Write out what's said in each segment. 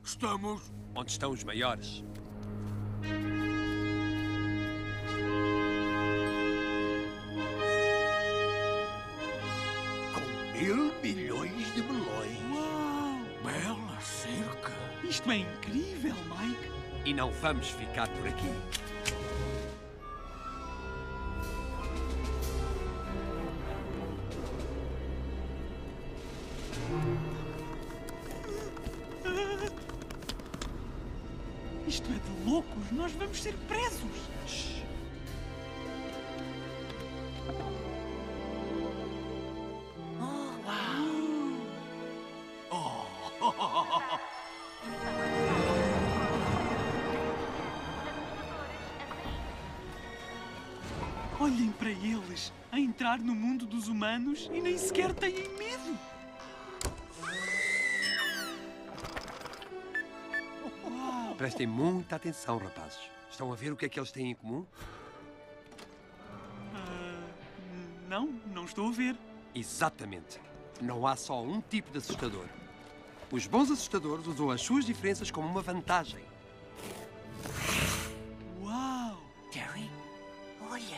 que estamos? Onde estão os maiores? Com 1.000 milhões de melões. Uau! Bela cerca. Isto é incrível, Mike. E não vamos ficar por aqui. Isto é de loucos. Nós vamos ser presos. Shhh. Olhem para eles a entrar no mundo dos humanos e nem sequer têm medo. Prestem muita atenção, rapazes. Estão a ver o que é que eles têm em comum? Não estou a ver. Exatamente. Não há só um tipo de assustador. Os bons assustadores usam as suas diferenças como uma vantagem. Uau! Terry, olha.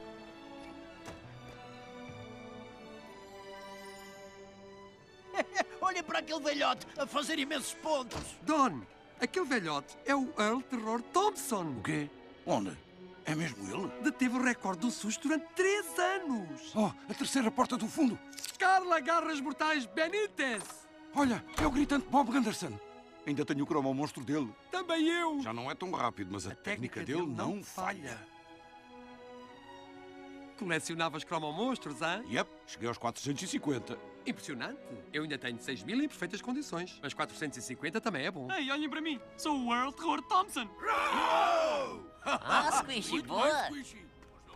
Olha para aquele velhote a fazer imensos pontos. Don, aquele velhote é o Earl Terror Thompson. O quê? Onde? É mesmo ele? Deteve o recorde do susto durante 3 anos. Oh, a terceira porta do fundo! Carla Garras Mortais Benítez. Olha, é o gritante Bob Gunderson. Ainda tenho o cromo ao monstro dele. Também eu. Já não é tão rápido, mas a técnica dele não falha. Colecionavas cromomonstros, hã? Yep, cheguei aos 450. Impressionante. Eu ainda tenho 6.000 em perfeitas condições. Mas 450 também é bom. Ei, olhem para mim. Sou o Earl Terror Thompson. Ah, Squishy, Muito boa! bem, Squishy.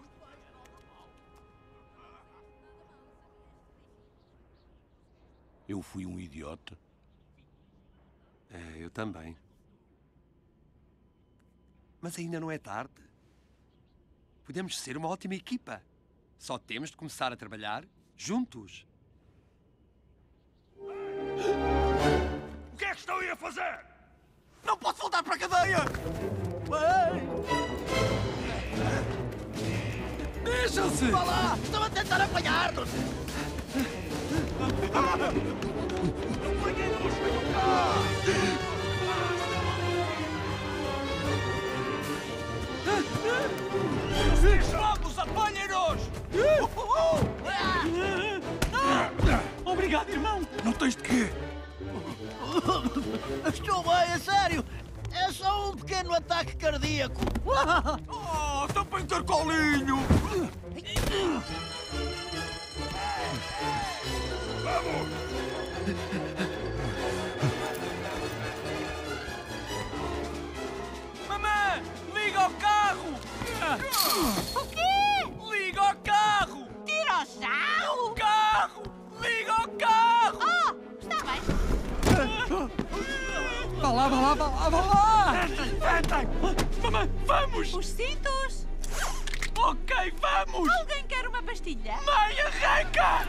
Eu fui um idiota. É, eu também. Mas ainda não é tarde. Podemos ser uma ótima equipa. Só temos de começar a trabalhar juntos. O que é que estão aí a fazer? Não posso voltar para a cadeia! Deixam-se! Vá lá! Estão a tentar apanhar-nos! Apanhem-nos! Venham cá! Vamos, apanhem-nos! Obrigado, irmão! Não tens de quê? Estou bem, a sério! É só um pequeno ataque cardíaco! Oh, também carcolinho! Mamãe, liga ao carro! O quê? Liga ao carro! Dinossauro? Carro! Liga ao carro! Oh, está bem. Vá lá, vá lá, vá lá, vá lá! Mamãe, vamos! Os cintos? Ok, vamos! Alguém quer uma pastilha? Mãe, arranca!